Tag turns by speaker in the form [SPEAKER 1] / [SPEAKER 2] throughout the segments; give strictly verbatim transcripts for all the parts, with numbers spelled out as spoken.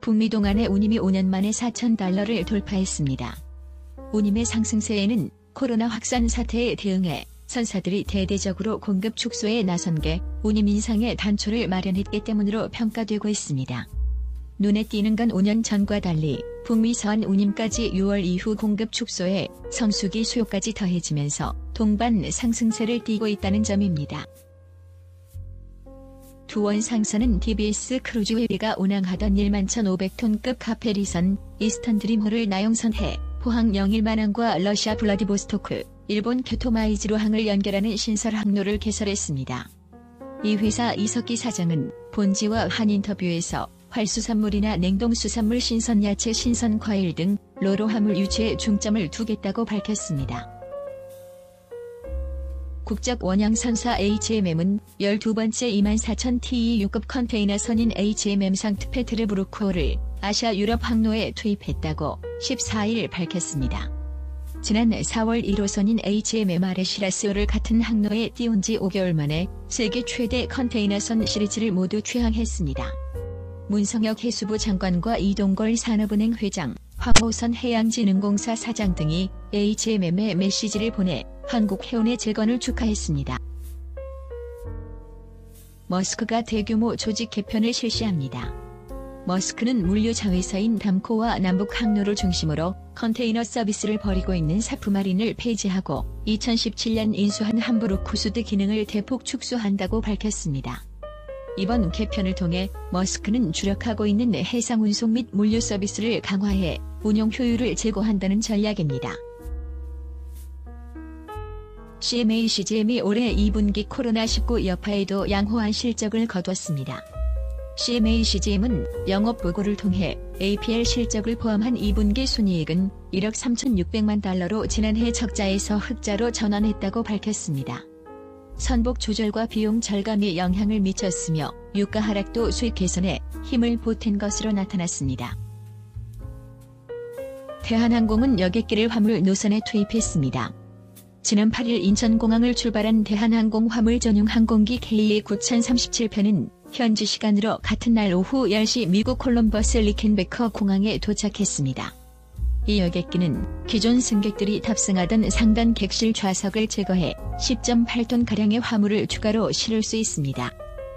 [SPEAKER 1] 북미 동안의 운임이 오 년 만에 사천 달러를 돌파했습니다. 운임의 상승세에는 코로나 확산 사태에 대응해 선사들이 대대적으로 공급 축소에 나선 게 운임 인상의 단초를 마련했기 때문으로 평가되고 있습니다. 눈에 띄는 건 오 년 전과 달리 북미 서한 운임까지 유월 이후 공급 축소에 성수기 수요까지 더해지면서 동반 상승세를 띠고 있다는 점입니다. 두원 상선은 티비에스 크루즈 회비가 운항하던 만 천오백 톤급 카페리선 이스턴 드림호를 나용선해 포항 영일만항과 러시아 블라디보스토크, 일본 교토마이즈로 항을 연결하는 신설 항로를 개설했습니다. 이 회사 이석기 사장은 본지와 한 인터뷰에서 활수산물이나 냉동수산물, 신선야채, 신선과일 등 로로 화물 유치에 중점을 두겠다고 밝혔습니다. 국적 원양선사 에이치엠엠은 열두 번째 이만 사천 티이 유급 컨테이너선인 에이치엠엠 상트페테르부르크호를 아시아 유럽 항로에 투입했다고 십사 일 밝혔습니다. 지난 사월 일 호선인 에이치엠엠 아레시라스호를 같은 항로에 띄운 지 오 개월 만에 세계 최대 컨테이너선 시리즈를 모두 취항했습니다. 문성혁 해수부 장관과 이동걸 산업은행 회장, 화호선 해양진흥공사 사장 등이 에이치엠엠에 메시지를 보내 한국 해운의 재건을 축하했습니다. 머스크가 대규모 조직 개편을 실시합니다. 머스크는 물류 자회사인 담코와 남북 항로를 중심으로 컨테이너 서비스를 벌이고 있는 사프마린을 폐지하고 이천십칠 년 인수한 함부르크수드 기능을 대폭 축소한다고 밝혔습니다. 이번 개편을 통해 머스크는 주력하고 있는 해상 운송 및 물류 서비스를 강화해 운용 효율을 제고한다는 전략입니다. 씨엠에이 씨지엠이 올해 이 분기 코로나 십구 여파에도 양호한 실적을 거뒀습니다. 씨엠에이 씨지엠은 영업보고를 통해 에이피엘 실적을 포함한 이 분기 순이익은 일억 삼천육백만 달러로 지난해 적자에서 흑자로 전환했다고 밝혔습니다. 선복 조절과 비용 절감이 영향을 미쳤으며 유가 하락도 수익 개선에 힘을 보탠 것으로 나타났습니다. 대한항공은 여객기를 화물 노선에 투입했습니다. 지난 팔 일 인천공항을 출발한 대한항공 화물 전용 항공기 케이에이 구천삼십칠 편은 현지 시간으로 같은 날 오후 열 시 미국 콜럼버스 리켄베커 공항에 도착했습니다. 이 여객기는 기존 승객들이 탑승하던 상단 객실 좌석을 제거해 십 점 팔 톤가량의 화물을 추가로 실을 수 있습니다.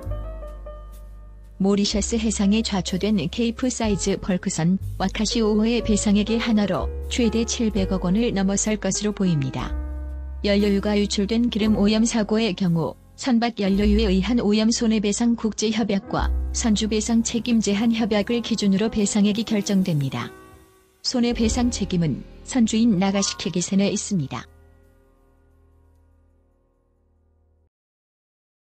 [SPEAKER 1] 모리셔스 해상에 좌초된 케이프 사이즈 벌크선 와카시 오 호의 배상액이 하나로 최대 칠백억 원을 넘어설 것으로 보입니다. 연료유가 유출된 기름 오염 사고의 경우 선박 연료유에 의한 오염 손해배상 국제협약과 선주배상 책임 제한 협약을 기준으로 배상액이 결정됩니다. 손해배상 책임은 선주인 나가시키 기센에 있습니다.